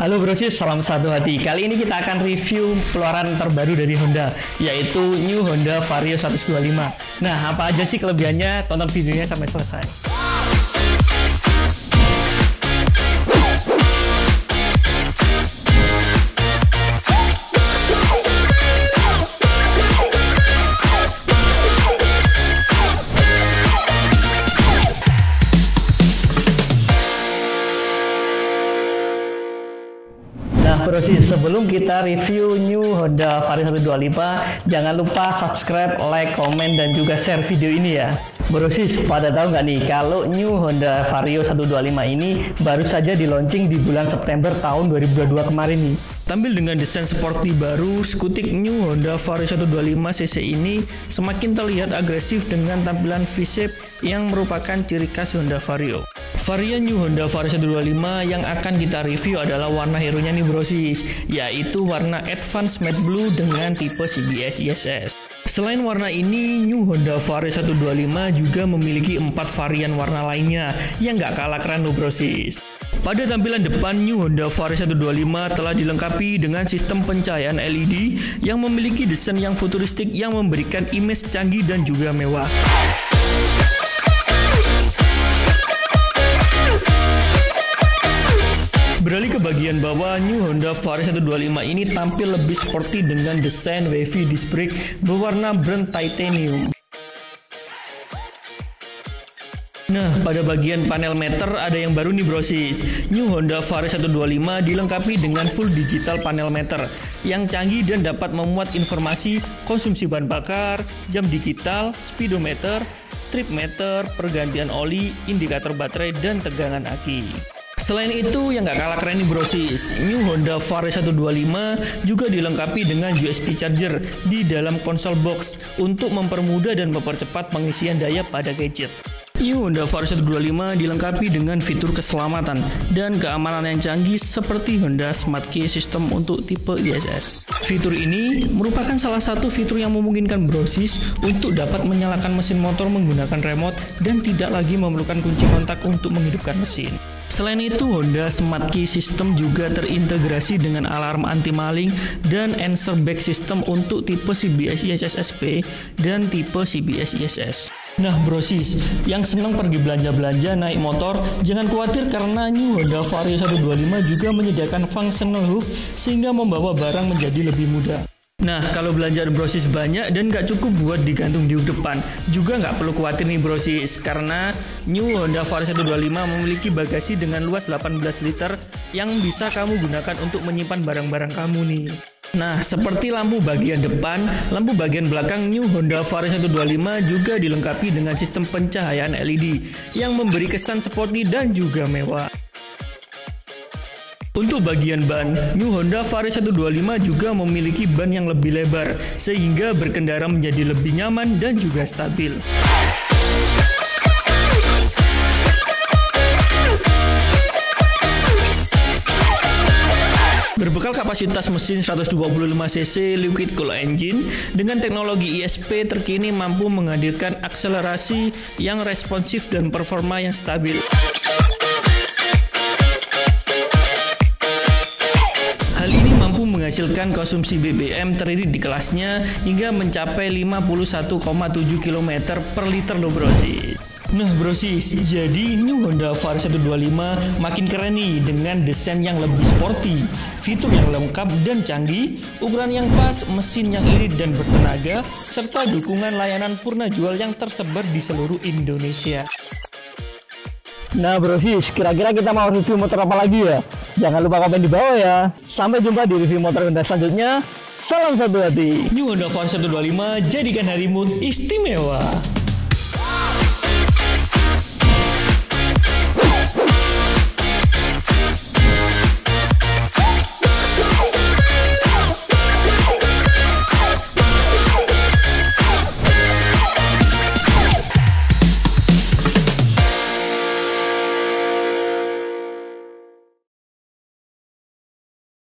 Halo brosis, salam satu hati. Kali ini kita akan review keluaran terbaru dari Honda, yaitu New Honda Vario 125. Nah, apa aja sih kelebihannya? Tonton videonya sampai selesai. Nah brosis, sebelum kita review New Honda Vario 125, jangan lupa subscribe, like, komen, dan juga share video ini ya. Brosis, pada tahu nggak nih kalau New Honda Vario 125 ini baru saja di launching di bulan September tahun 2022 kemarin nih. Tampil dengan desain sporty baru, skutik New Honda Vario 125cc ini semakin terlihat agresif dengan tampilan V-shape yang merupakan ciri khas Honda Vario. Varian New Honda Vario 125 yang akan kita review adalah warna hero-nya nih brosis, yaitu warna Advanced Matte Blue dengan tipe CBS ISS. Selain warna ini, New Honda Vario 125 juga memiliki 4 varian warna lainnya yang gak kalah keren loh brosis. Pada tampilan depan, New Honda Vario 125 telah dilengkapi dengan sistem pencahayaan LED yang memiliki desain yang futuristik yang memberikan image canggih dan juga mewah. Beralih ke bagian bawah, New Honda Vario 125 ini tampil lebih sporty dengan desain wavy disc brake berwarna brand titanium. Nah, pada bagian panel meter ada yang baru nih brosis. New Honda Vario 125 dilengkapi dengan full digital panel meter yang canggih dan dapat memuat informasi konsumsi bahan bakar, jam digital, speedometer, trip meter, pergantian oli, indikator baterai, dan tegangan aki. Selain itu, yang gak kalah keren nih brosis, New Honda Vario 125 juga dilengkapi dengan USB charger di dalam konsol box untuk mempermudah dan mempercepat pengisian daya pada gadget. New Honda Vario 125 dilengkapi dengan fitur keselamatan dan keamanan yang canggih seperti Honda Smart Key System untuk tipe ISS. Fitur ini merupakan salah satu fitur yang memungkinkan brosis untuk dapat menyalakan mesin motor menggunakan remote dan tidak lagi memerlukan kunci kontak untuk menghidupkan mesin. Selain itu, Honda Smart Key System juga terintegrasi dengan alarm anti-maling dan answer back system untuk tipe CBS ISS SP dan tipe CBS ISS. Nah brosis, yang senang pergi belanja-belanja naik motor, jangan khawatir karena New Honda Vario 125 juga menyediakan functional hook sehingga membawa barang menjadi lebih mudah. Nah, kalau belanja brosis banyak dan nggak cukup buat digantung di depan, juga nggak perlu khawatir nih brosis, karena New Honda Vario 125 memiliki bagasi dengan luas 18 liter yang bisa kamu gunakan untuk menyimpan barang-barang kamu nih. Nah, seperti lampu bagian depan, lampu bagian belakang New Honda Vario 125 juga dilengkapi dengan sistem pencahayaan LED yang memberi kesan sporty dan juga mewah. Untuk bagian ban, New Honda Vario 125 juga memiliki ban yang lebih lebar, sehingga berkendara menjadi lebih nyaman dan juga stabil. Berbekal kapasitas mesin 125cc liquid cooled engine dengan teknologi ISP terkini mampu menghadirkan akselerasi yang responsif dan performa yang stabil. Hal ini mampu menghasilkan konsumsi BBM teririt di kelasnya hingga mencapai 51,7 km per liter loh brosis. Nah brosis, jadi New Honda Vario 125 makin keren nih dengan desain yang lebih sporty, fitur yang lengkap dan canggih, ukuran yang pas, mesin yang irit dan bertenaga, serta dukungan layanan purna jual yang tersebar di seluruh Indonesia. Nah brosis, kira-kira kita mau review motor apa lagi ya? Jangan lupa komen di bawah ya. Sampai jumpa di review motor Honda selanjutnya. Salam satu hati. New Honda Vario 125, jadikan harimu istimewa.